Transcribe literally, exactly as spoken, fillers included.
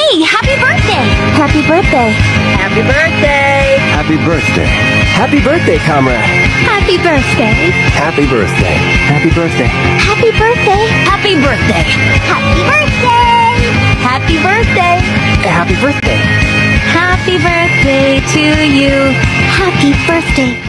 me! Happy birthday! Happy birthday! Happy birthday! Happy birthday. Happy birthday, comrade. Happy birthday! Happy birthday. Happy birthday. Happy birthday! Happy birthday! Happy birthday! Happy birthday! Happy birthday. Happy birthday to you! Happy birthday!